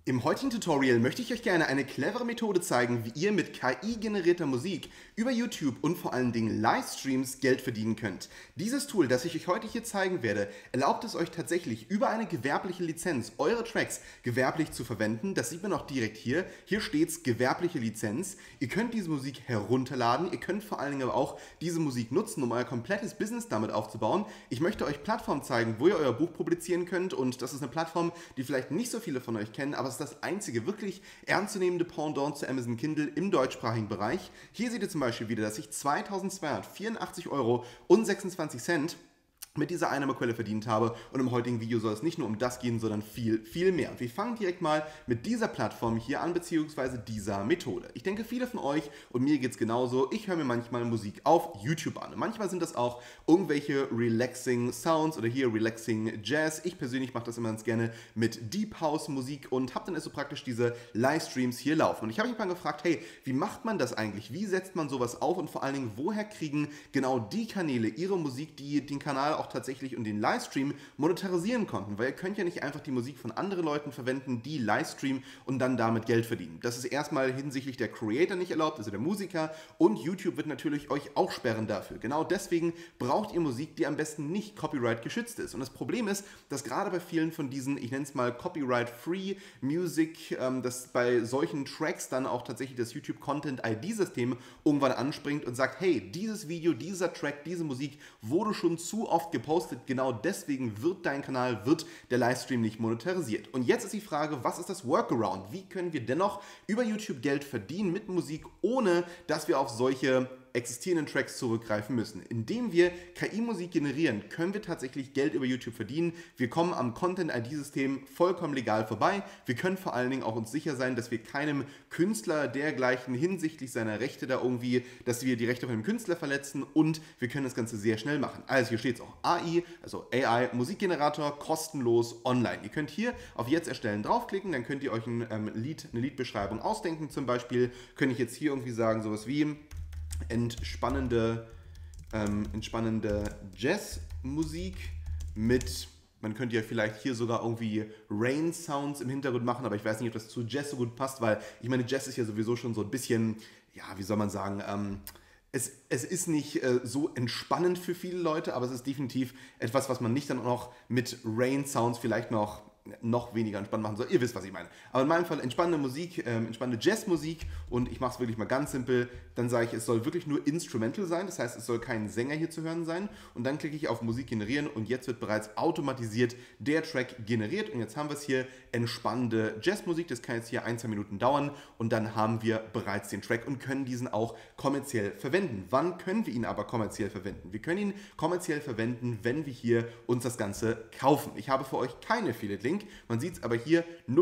Im heutigen Tutorial möchte ich euch gerne eine clevere Methode zeigen, wie ihr mit KI-generierter Musik über YouTube und vor allen Dingen Livestreams Geld verdienen könnt. Dieses Tool, das ich euch heute hier zeigen werde, erlaubt es euch tatsächlich über eine gewerbliche Lizenz eure Tracks gewerblich zu verwenden. Das sieht man auch direkt hier. Hier steht es gewerbliche Lizenz. Ihr könnt diese Musik herunterladen. Ihr könnt vor allen Dingen aber auch diese Musik nutzen, um euer komplettes Business damit aufzubauen. Ich möchte euch Plattformen zeigen, wo ihr euer Buch publizieren könnt, und das ist eine Plattform, die vielleicht nicht so viele von euch kennen, aber es ist das einzige wirklich ernstzunehmende Pendant zu Amazon Kindle im deutschsprachigen Bereich. Hier seht ihr zum Beispiel wieder, dass ich 2.284,26 € mit dieser Einnahmequelle verdient habe, und im heutigen Video soll es nicht nur um das gehen, sondern viel, viel mehr. Wir fangen direkt mal mit dieser Plattform hier an, beziehungsweise dieser Methode. Ich denke, viele von euch, und mir geht es genauso, ich höre mir manchmal Musik auf YouTube an. Und manchmal sind das auch irgendwelche relaxing Sounds oder hier relaxing Jazz. Ich persönlich mache das immer ganz gerne mit Deep House Musik und habe dann so praktisch diese Livestreams hier laufen. Und ich habe mich mal gefragt, hey, wie macht man das eigentlich? Wie setzt man sowas auf? Und vor allen Dingen, woher kriegen genau die Kanäle ihre Musik, die den Kanal auch tatsächlich und den Livestream monetarisieren konnten, weil ihr könnt ja nicht einfach die Musik von anderen Leuten verwenden, die Livestreamen und dann damit Geld verdienen. Das ist erstmal hinsichtlich der Creator nicht erlaubt, also der Musiker, und YouTube wird natürlich euch auch sperren dafür. Genau deswegen braucht ihr Musik, die am besten nicht Copyright geschützt ist. Und das Problem ist, dass gerade bei vielen von diesen, ich nenne es mal Copyright-Free Music, dass bei solchen Tracks dann auch tatsächlich das YouTube Content ID-System irgendwann anspringt und sagt, hey, dieses Video, dieser Track, diese Musik wurde schon zu oft gepostet, genau deswegen wird dein Kanal, wird der Livestream nicht monetarisiert. Und jetzt ist die Frage, was ist das Workaround? Wie können wir dennoch über YouTube Geld verdienen mit Musik, ohne dass wir auf solche existierenden Tracks zurückgreifen müssen? Indem wir KI-Musik generieren, können wir tatsächlich Geld über YouTube verdienen. Wir kommen am Content-ID-System vollkommen legal vorbei. Wir können vor allen Dingen auch uns sicher sein, dass wir keinem Künstler dergleichen hinsichtlich seiner Rechte da irgendwie, dass wir die Rechte von dem Künstler verletzen, und wir können das Ganze sehr schnell machen. Also hier steht es auch AI, also AI, Musikgenerator, kostenlos online. Ihr könnt hier auf Jetzt erstellen draufklicken, dann könnt ihr euch eine Liedbeschreibung ausdenken. Zum Beispiel könnte ich jetzt hier irgendwie sagen, sowas wie entspannende Jazzmusik mit, man könnte ja vielleicht hier sogar irgendwie Rain-Sounds im Hintergrund machen, aber ich weiß nicht, ob das zu Jazz so gut passt, weil ich meine, Jazz ist ja sowieso schon so ein bisschen, ja, wie soll man sagen, es ist nicht so entspannend für viele Leute, aber es ist definitiv etwas, was man nicht dann auch noch mit Rain-Sounds vielleicht noch weniger entspannt machen soll. Ihr wisst, was ich meine. Aber in meinem Fall entspannende Musik, entspannende Jazzmusik, und ich mache es wirklich mal ganz simpel. Dann sage ich, es soll wirklich nur Instrumental sein, das heißt, es soll kein Sänger hier zu hören sein, und dann klicke ich auf Musik generieren, und jetzt wird bereits automatisiert der Track generiert, und jetzt haben wir es hier, entspannende Jazzmusik. Das kann jetzt hier 1-2 Minuten dauern, und dann haben wir bereits den Track und können diesen auch kommerziell verwenden. Wann können wir ihn aber kommerziell verwenden? Wir können ihn kommerziell verwenden, wenn wir hier uns das Ganze kaufen. Ich habe für euch keinen Affiliate-Link. Man sieht es aber hier,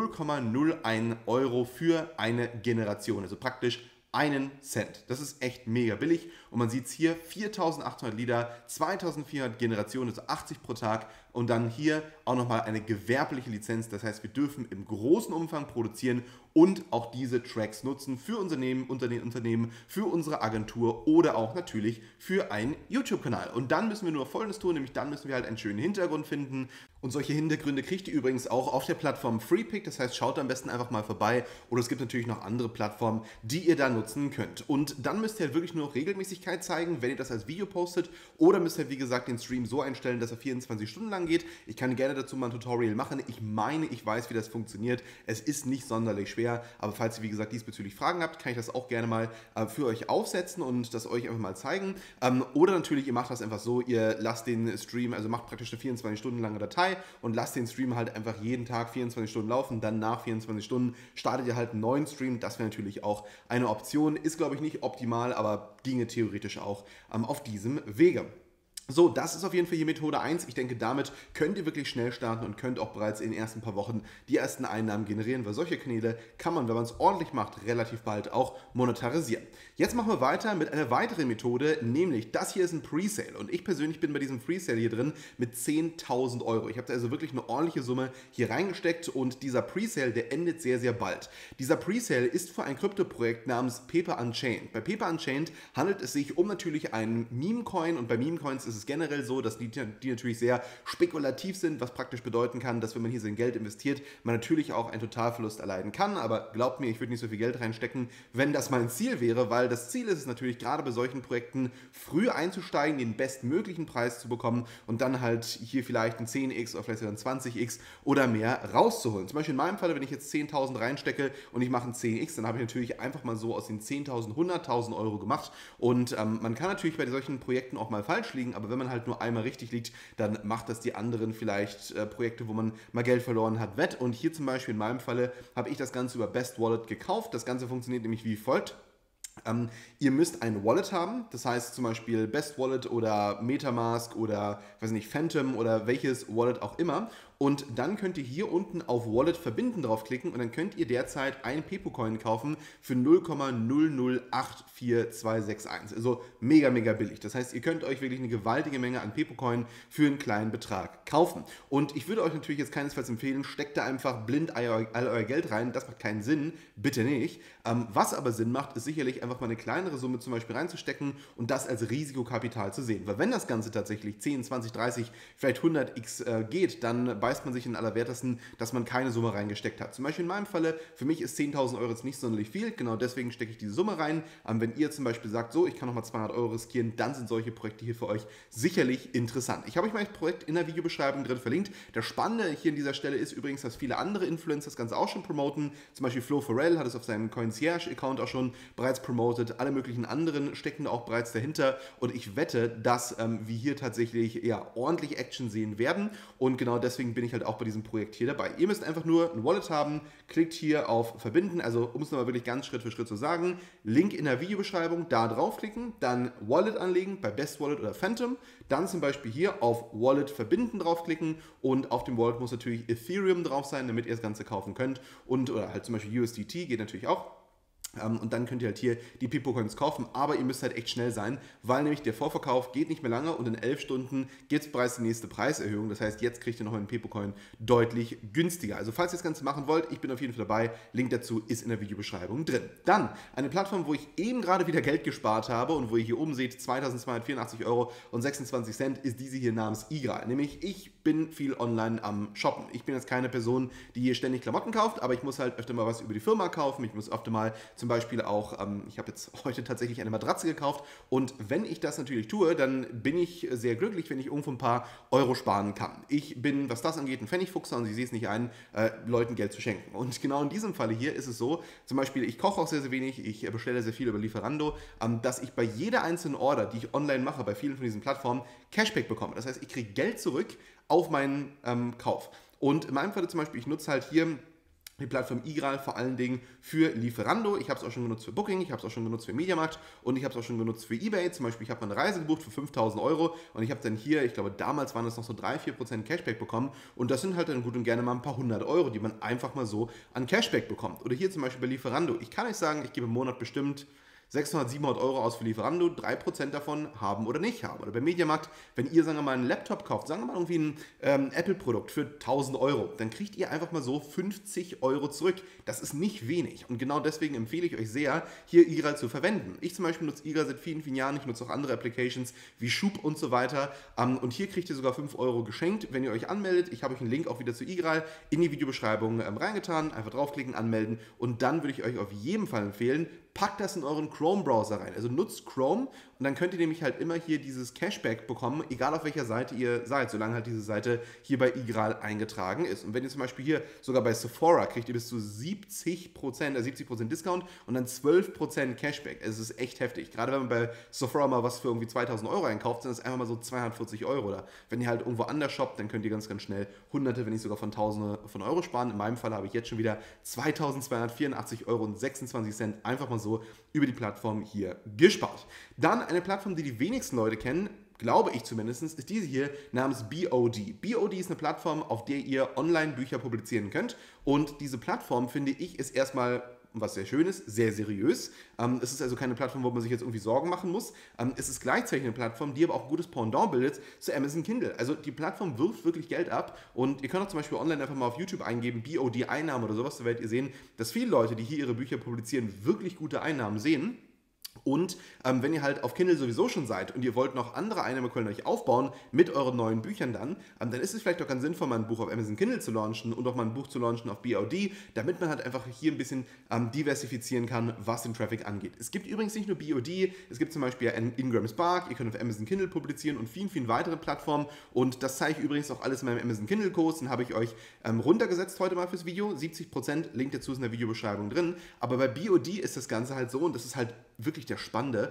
0,01 € für eine Generation, also praktisch einen Cent. Das ist echt mega billig, und man sieht es hier, 4.800 Lieder, 2.400 Generationen, also 80 pro Tag, und dann hier auch nochmal eine gewerbliche Lizenz. Das heißt, wir dürfen im großen Umfang produzieren und auch diese Tracks nutzen für Unternehmen, für unsere Agentur oder auch natürlich für einen YouTube-Kanal. Und dann müssen wir nur Folgendes tun, nämlich dann müssen wir halt einen schönen Hintergrund finden. Und solche Hintergründe kriegt ihr übrigens auch auf der Plattform Freepik. Das heißt, schaut am besten einfach mal vorbei. Oder es gibt natürlich noch andere Plattformen, die ihr da nutzen könnt. Und dann müsst ihr halt wirklich nur noch Regelmäßigkeit zeigen, wenn ihr das als Video postet. Oder müsst ihr, wie gesagt, den Stream so einstellen, dass er 24 Stunden lang geht. Ich kann gerne dazu mal ein Tutorial machen. Ich meine, ich weiß, wie das funktioniert. Es ist nicht sonderlich schwer. Aber falls ihr, wie gesagt, diesbezüglich Fragen habt, kann ich das auch gerne mal für euch aufsetzen und das euch einfach mal zeigen. Oder natürlich, ihr macht das einfach so, ihr lasst den Stream, also macht praktisch eine 24 Stunden lange Datei und lasst den Stream halt einfach jeden Tag 24 Stunden laufen. Dann nach 24 Stunden startet ihr halt einen neuen Stream. Das wäre natürlich auch eine Option. Ist, glaube ich, nicht optimal, aber ginge theoretisch auch auf diesem Wege. So, das ist auf jeden Fall hier Methode 1. Ich denke, damit könnt ihr wirklich schnell starten und könnt auch bereits in den ersten paar Wochen die ersten Einnahmen generieren, weil solche Kanäle kann man, wenn man es ordentlich macht, relativ bald auch monetarisieren. Jetzt machen wir weiter mit einer weiteren Methode, nämlich das hier ist ein Presale, und ich persönlich bin bei diesem Presale hier drin mit 10.000 €. Ich habe da also wirklich eine ordentliche Summe hier reingesteckt, und dieser Presale, der endet sehr, sehr bald. Dieser Presale ist für ein Krypto-Projekt namens Paper Unchained. Bei Paper Unchained handelt es sich um natürlich einen Meme-Coin, und bei Meme-Coins ist ist es generell so, dass die natürlich sehr spekulativ sind, was praktisch bedeuten kann, dass wenn man hier sein Geld investiert, man natürlich auch einen Totalverlust erleiden kann. Aber glaubt mir, ich würde nicht so viel Geld reinstecken, wenn das mein Ziel wäre, weil das Ziel ist es natürlich, gerade bei solchen Projekten früh einzusteigen, den bestmöglichen Preis zu bekommen und dann halt hier vielleicht ein 10x oder vielleicht sogar ein 20x oder mehr rauszuholen. Zum Beispiel in meinem Fall, wenn ich jetzt 10.000 reinstecke und ich mache ein 10x, dann habe ich natürlich einfach mal so aus den 10.000 100.000 Euro gemacht. Und man kann natürlich bei solchen Projekten auch mal falsch liegen, aber wenn man halt nur einmal richtig liegt, dann macht das die anderen vielleicht Projekte, wo man mal Geld verloren hat, wett. Und hier zum Beispiel in meinem Falle habe ich das Ganze über Best Wallet gekauft. Das Ganze funktioniert nämlich wie folgt. Ihr müsst ein Wallet haben, das heißt zum Beispiel Best Wallet oder Metamask oder weiß nicht, Phantom oder welches Wallet auch immer. Und dann könnt ihr hier unten auf Wallet verbinden draufklicken und dann könnt ihr derzeit einen Pepo-Coin kaufen für 0,0084261. Also mega, mega billig. Das heißt, ihr könnt euch wirklich eine gewaltige Menge an Pepo-Coin für einen kleinen Betrag kaufen. Und ich würde euch natürlich jetzt keinesfalls empfehlen, steckt da einfach blind all euer Geld rein. Das macht keinen Sinn. Bitte nicht. Was aber Sinn macht, ist sicherlich einfach mal eine kleinere Summe zum Beispiel reinzustecken und das als Risikokapital zu sehen. Weil wenn das Ganze tatsächlich 10, 20, 30, vielleicht 100x geht, dann beißt man sich in Allerwertesten, dass man keine Summe reingesteckt hat. Zum Beispiel in meinem Falle, für mich ist 10.000 Euro jetzt nicht sonderlich viel, genau deswegen stecke ich diese Summe rein. Wenn ihr zum Beispiel sagt, so, ich kann nochmal 200 Euro riskieren, dann sind solche Projekte hier für euch sicherlich interessant. Ich habe euch mein Projekt in der Videobeschreibung drin verlinkt. Das Spannende hier an dieser Stelle ist übrigens, dass viele andere Influencer das Ganze auch schon promoten. Zum Beispiel Flo Farrell hat es auf seinem Coincierge-Account auch schon bereits promotet. Alle möglichen anderen stecken auch bereits dahinter und ich wette, dass wir hier tatsächlich ja, ordentlich Action sehen werden und genau deswegen bin ich halt auch bei diesem Projekt hier dabei. Ihr müsst einfach nur ein Wallet haben, klickt hier auf Verbinden, also um es nochmal wirklich ganz Schritt für Schritt zu sagen, Link in der Videobeschreibung, da draufklicken, dann Wallet anlegen bei Best Wallet oder Phantom, dann zum Beispiel hier auf Wallet verbinden draufklicken und auf dem Wallet muss natürlich Ethereum drauf sein, damit ihr das Ganze kaufen könnt und oder halt zum Beispiel USDT geht natürlich auch. Und dann könnt ihr halt hier die Pepo-Coins kaufen, aber ihr müsst halt echt schnell sein, weil nämlich der Vorverkauf geht nicht mehr lange und in 11 Stunden gibt es bereits die nächste Preiserhöhung. Das heißt, jetzt kriegt ihr noch einen Pepo-Coin deutlich günstiger. Also falls ihr das Ganze machen wollt, ich bin auf jeden Fall dabei. Link dazu ist in der Videobeschreibung drin. Dann eine Plattform, wo ich eben gerade wieder Geld gespart habe und wo ihr hier oben seht, 2.284,26 Euro und 26 Cent ist diese hier namens Igral. Nämlich ich bin viel online am Shoppen. Ich bin jetzt keine Person, die hier ständig Klamotten kauft, aber ich muss halt öfter mal was über die Firma kaufen. Ich muss öfter mal zum Beispiel auch, ich habe jetzt heute tatsächlich eine Matratze gekauft und wenn ich das natürlich tue, dann bin ich sehr glücklich, wenn ich irgendwo ein paar Euro sparen kann. Ich bin, was das angeht, ein Pfennigfuchser und ich sehe es nicht ein, Leuten Geld zu schenken. Und genau in diesem Falle hier ist es so, zum Beispiel, ich koche auch sehr, sehr wenig, ich bestelle sehr viel über Lieferando, dass ich bei jeder einzelnen Order, die ich online mache, bei vielen von diesen Plattformen, Cashback bekomme. Das heißt, ich kriege Geld zurück auf meinen Kauf. Und in meinem Fall zum Beispiel, ich nutze halt hier die Plattform Igral vor allen Dingen für Lieferando. Ich habe es auch schon genutzt für Booking, ich habe es auch schon genutzt für Mediamarkt und ich habe es auch schon genutzt für eBay. Zum Beispiel, ich habe mal eine Reise gebucht für 5.000 Euro und ich habe dann hier, ich glaube damals waren das noch so 3-4% Cashback bekommen und das sind halt dann gut und gerne mal ein paar 100 Euro, die man einfach mal so an Cashback bekommt. Oder hier zum Beispiel bei Lieferando. Ich kann euch sagen, ich gebe im Monat bestimmt 600, 700 Euro aus für Lieferando, 3% davon haben oder nicht haben. Oder beim Mediamarkt, wenn ihr, sagen wir mal, einen Laptop kauft, sagen wir mal irgendwie ein Apple-Produkt für 1.000 Euro, dann kriegt ihr einfach mal so 50 Euro zurück. Das ist nicht wenig. Und genau deswegen empfehle ich euch sehr, hier Igral zu verwenden. Ich zum Beispiel nutze Igral seit vielen, vielen Jahren. Ich nutze auch andere Applications wie Schub und so weiter. Und hier kriegt ihr sogar 5 Euro geschenkt, wenn ihr euch anmeldet. Ich habe euch einen Link auch wieder zu Igral in die Videobeschreibung reingetan. Einfach draufklicken, anmelden. Und dann würde ich euch auf jeden Fall empfehlen, packt das in euren Chrome-Browser rein. Also nutzt Chrome und dann könnt ihr nämlich halt immer hier dieses Cashback bekommen, egal auf welcher Seite ihr seid, solange halt diese Seite hier bei Igral eingetragen ist. Und wenn ihr zum Beispiel hier sogar bei Sephora kriegt ihr bis zu 70% Discount und dann 12% Cashback. Es ist echt heftig. Gerade wenn man bei Sephora mal was für irgendwie 2.000 Euro einkauft, sind das einfach mal so 240 Euro. Oder wenn ihr halt irgendwo anders shoppt, dann könnt ihr ganz, ganz schnell Hunderte, wenn nicht sogar von Tausende von Euro sparen. In meinem Fall habe ich jetzt schon wieder 2.284,26 Euro einfach mal so über die Plattform hier gespart. Dann eine Plattform, die die wenigsten Leute kennen, glaube ich zumindest, ist diese hier namens BOD. BOD ist eine Plattform, auf der ihr Online-Bücher publizieren könnt und diese Plattform, finde ich, ist erstmal was sehr schön ist, sehr seriös. Es ist also keine Plattform, wo man sich jetzt irgendwie Sorgen machen muss. Es ist gleichzeitig eine Plattform, die aber auch ein gutes Pendant bildet zu Amazon Kindle. Also die Plattform wirft wirklich Geld ab und ihr könnt auch zum Beispiel online einfach mal auf YouTube eingeben, BOD-Einnahmen oder sowas, da werdet ihr sehen, dass viele Leute, die hier ihre Bücher publizieren, wirklich gute Einnahmen sehen. Und wenn ihr halt auf Kindle sowieso schon seid und ihr wollt noch andere Einnahmequellen euch aufbauen mit euren neuen Büchern dann ist es vielleicht auch ganz sinnvoll, mal ein Buch auf Amazon Kindle zu launchen und auch mal ein Buch zu launchen auf BOD, damit man halt einfach hier ein bisschen diversifizieren kann, was den Traffic angeht. Es gibt übrigens nicht nur BOD, es gibt zum Beispiel Ingram Spark, ihr könnt auf Amazon Kindle publizieren und vielen, vielen weitere Plattformen. Und das zeige ich übrigens auch alles in meinem Amazon Kindle Kurs, den habe ich euch runtergesetzt heute mal fürs Video. 70%, Link dazu ist in der Videobeschreibung drin. Aber bei BOD ist das Ganze halt so, und das ist halt wirklich der Spannende.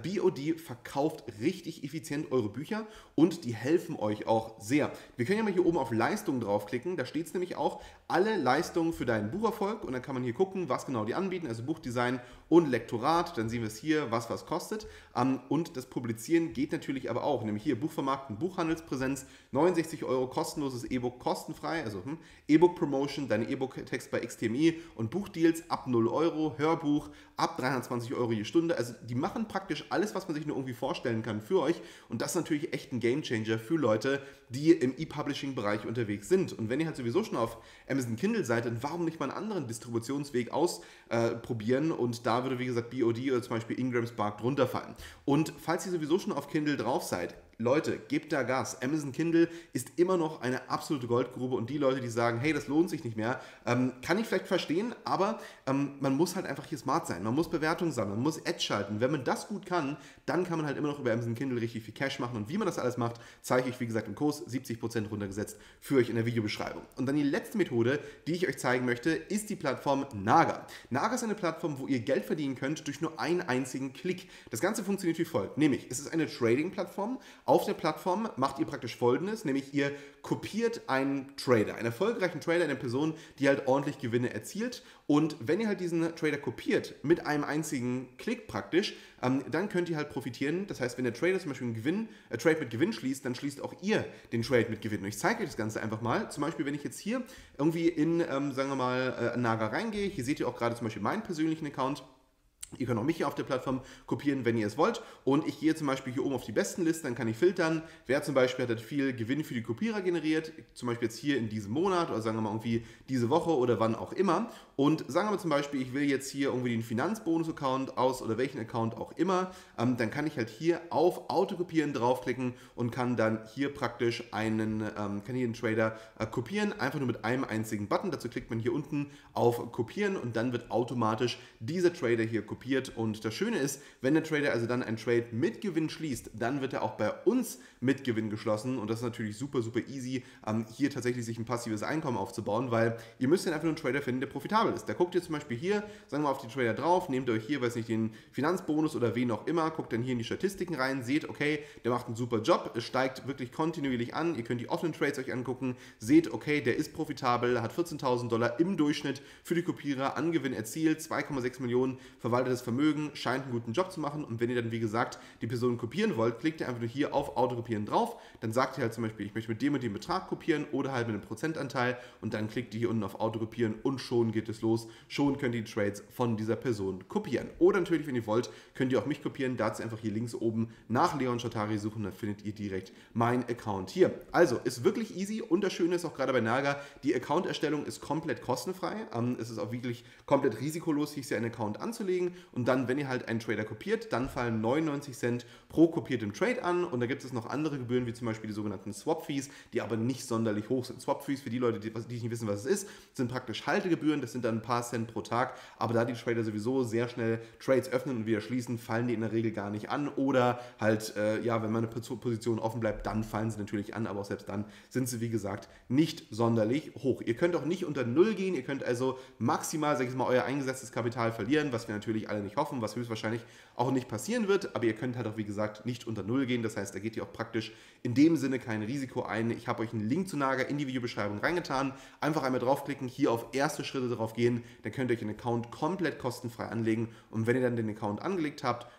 BOD verkauft richtig effizient eure Bücher und die helfen euch auch sehr. Wir können ja mal hier oben auf Leistungen draufklicken, da steht es nämlich auch, alle Leistungen für deinen Bucherfolg, und dann kann man hier gucken, was genau die anbieten, also Buchdesign und Lektorat, dann sehen wir es hier, was kostet. Und das Publizieren geht natürlich aber auch, nämlich hier Buchvermarkten, Buchhandelspräsenz, 69 Euro kostenloses E-Book kostenfrei, also E-Book-Promotion, deine E-Book-Text bei XTMI und Buchdeals ab 0 Euro, Hörbuch ab 320 Euro je Stunde. Also die machen praktisch alles, was man sich nur irgendwie vorstellen kann für euch, und das ist natürlich echt ein Gamechanger für Leute, die im E-Publishing-Bereich unterwegs sind. Und wenn ihr halt sowieso schon auf Amazon Kindle seid, dann warum nicht mal einen anderen Distributionsweg ausprobieren, und da würde, wie gesagt, BOD oder zum Beispiel Ingram Spark drunter fallen. Und falls ihr sowieso schon auf Kindle drauf seid, Leute, gebt da Gas. Amazon Kindle ist immer noch eine absolute Goldgrube, und die Leute, die sagen, hey, das lohnt sich nicht mehr, kann ich vielleicht verstehen, aber man muss halt einfach hier smart sein. Man muss Bewertungen sammeln, man muss Ads schalten. Wenn man das gut kann, dann kann man halt immer noch über Amazon Kindle richtig viel Cash machen, und wie man das alles macht, zeige ich, wie gesagt, im Kurs 70% runtergesetzt für euch in der Videobeschreibung. Und dann die letzte Methode, die ich euch zeigen möchte, ist die Plattform Naga. Naga ist eine Plattform, wo ihr Geld verdienen könnt durch nur einen einzigen Klick. Das Ganze funktioniert wie folgt, nämlich es ist eine Trading-Plattform. Auf der Plattform macht ihr praktisch Folgendes, nämlich ihr kopiert einen Trader, einen erfolgreichen Trader, eine Person, die halt ordentlich Gewinne erzielt. Und wenn ihr halt diesen Trader kopiert, mit einem einzigen Klick praktisch, dann könnt ihr halt profitieren. Das heißt, wenn der Trader zum Beispiel einen Trade mit Gewinn schließt, dann schließt auch ihr den Trade mit Gewinn. Und ich zeige euch das Ganze einfach mal. Zum Beispiel, wenn ich jetzt hier irgendwie in, sagen wir mal, Naga reingehe, hier seht ihr auch gerade zum Beispiel meinen persönlichen Account. Ihr könnt auch mich hier auf der Plattform kopieren, wenn ihr es wollt. Und ich gehe zum Beispiel hier oben auf die besten Listen, dann kann ich filtern. Wer zum Beispiel hat viel Gewinn für die Kopierer generiert, zum Beispiel jetzt hier in diesem Monat oder sagen wir mal irgendwie diese Woche oder wann auch immer. Und sagen wir mal zum Beispiel, ich will jetzt hier irgendwie den Finanzbonus-Account aus oder welchen Account auch immer, dann kann ich halt hier auf Autokopieren draufklicken und kann dann hier praktisch kann hier den Trader kopieren, einfach nur mit einem einzigen Button. Dazu klickt man hier unten auf Kopieren und dann wird automatisch dieser Trader hier kopiert. Und das Schöne ist, wenn der Trader also dann einen Trade mit Gewinn schließt, dann wird er auch bei uns mit Gewinn geschlossen, und das ist natürlich super, super easy, hier tatsächlich sich ein passives Einkommen aufzubauen, weil ihr müsst dann einfach nur einen Trader finden, der profitabel ist. Da guckt ihr zum Beispiel hier, sagen wir mal, auf die Trader drauf, nehmt euch hier, weiß nicht, den Finanzbonus oder wen auch immer, guckt dann hier in die Statistiken rein, seht, okay, der macht einen super Job, es steigt wirklich kontinuierlich an, ihr könnt die offenen Trades euch angucken, seht, okay, der ist profitabel, hat $14.000 im Durchschnitt für die Kopierer an Gewinn erzielt, 2,6 Millionen verwaltetes Vermögen, scheint einen guten Job zu machen, und wenn ihr dann, wie gesagt, die Person kopieren wollt, klickt ihr einfach nur hier auf Autokopieren drauf, dann sagt ihr halt zum Beispiel, ich möchte mit dem und dem Betrag kopieren oder halt mit einem Prozentanteil, und dann klickt ihr hier unten auf Autokopieren und schon geht es los, schon könnt ihr die Trades von dieser Person kopieren. Oder natürlich, wenn ihr wollt, könnt ihr auch mich kopieren, dazu einfach hier links oben nach Leon Chattari suchen, dann findet ihr direkt meinen Account hier. Also, ist wirklich easy, und das Schöne ist auch gerade bei Naga, die Account-Erstellung ist komplett kostenfrei, es ist auch wirklich komplett risikolos, sich einen Account anzulegen, und dann, wenn ihr halt einen Trader kopiert, dann fallen 99 Cent pro kopiertem Trade an, und da gibt es noch andere Gebühren, wie zum Beispiel die sogenannten Swap-Fees, die aber nicht sonderlich hoch sind. Swap-Fees, für die Leute, die nicht wissen, was es ist, sind praktisch Haltegebühren, das sind dann ein paar Cent pro Tag, aber da die Trader sowieso sehr schnell Trades öffnen und wieder schließen, fallen die in der Regel gar nicht an, oder halt, wenn meine Position offen bleibt, dann fallen sie natürlich an, aber auch selbst dann sind sie, wie gesagt, nicht sonderlich hoch. Ihr könnt auch nicht unter Null gehen, ihr könnt also maximal, sag ich mal, euer eingesetztes Kapital verlieren, was wir natürlich alle nicht hoffen, was höchstwahrscheinlich auch nicht passieren wird, aber ihr könnt halt auch, wie gesagt, nicht unter Null gehen, das heißt, da geht ihr auch praktisch in dem Sinne kein Risiko ein. Ich habe euch einen Link zu Naga in die Videobeschreibung reingetan, einfach einmal draufklicken, hier auf erste Schritte drauf gehen, dann könnt ihr euch einen Account komplett kostenfrei anlegen, und wenn ihr dann den Account angelegt habt,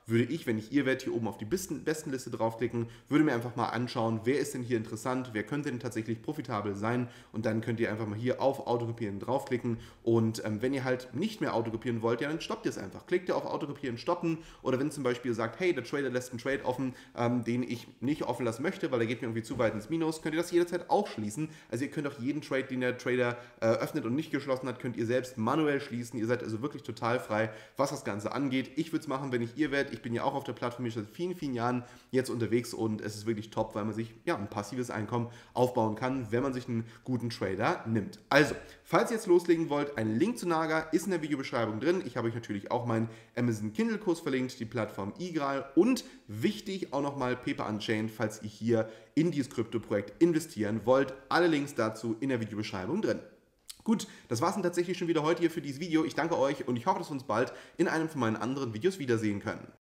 würde ich, wenn ich ihr wärt, hier oben auf die Bestenliste draufklicken, würde mir einfach mal anschauen, wer ist denn hier interessant, wer könnte denn tatsächlich profitabel sein, und dann könnt ihr einfach mal hier auf Autokopieren draufklicken, und wenn ihr halt nicht mehr autokopieren wollt, ja, dann stoppt ihr es einfach. Klickt ihr auf Autokopieren, stoppen, oder wenn zum Beispiel ihr sagt, hey, der Trader lässt einen Trade offen, den ich nicht offen lassen möchte, weil der geht mir irgendwie zu weit ins Minus, könnt ihr das jederzeit auch schließen. Also ihr könnt auch jeden Trade, den der Trader öffnet und nicht geschlossen hat, könnt ihr selbst manuell schließen. Ihr seid also wirklich total frei, was das Ganze angeht. Ich würde es machen, wenn ich ihr wärt. Ich bin ja auch auf der Plattform seit vielen, vielen Jahren jetzt unterwegs, und es ist wirklich top, weil man sich ja ein passives Einkommen aufbauen kann, wenn man sich einen guten Trader nimmt. Also, falls ihr jetzt loslegen wollt, ein Link zu Naga ist in der Videobeschreibung drin. Ich habe euch natürlich auch meinen Amazon Kindle Kurs verlinkt, die Plattform iGral, und wichtig auch nochmal Paper Unchained, falls ihr hier in dieses Krypto-Projekt investieren wollt. Alle Links dazu in der Videobeschreibung drin. Gut, das war es dann tatsächlich schon wieder heute hier für dieses Video. Ich danke euch und ich hoffe, dass wir uns bald in einem von meinen anderen Videos wiedersehen können.